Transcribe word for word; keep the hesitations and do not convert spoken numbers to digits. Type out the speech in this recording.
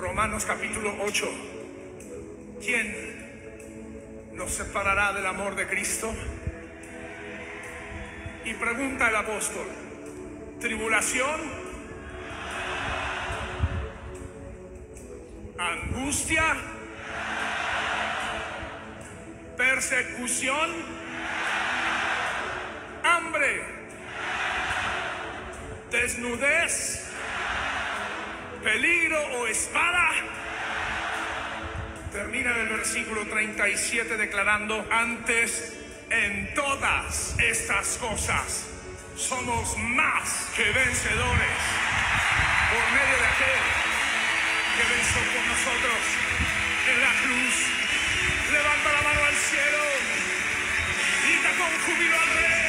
Romanos capítulo ocho. ¿Quién nos separará del amor de Cristo? Y pregunta el apóstol: ¿tribulación? ¿Angustia? ¿Persecución? ¿Hambre? ¿Desnudez? ¿Peligro o espada? Termina el versículo treinta y siete declarando: antes, en todas estas cosas somos más que vencedores por medio de aquel que venció por nosotros en la cruz. Levanta la mano al cielo, grita con júbilo al Rey.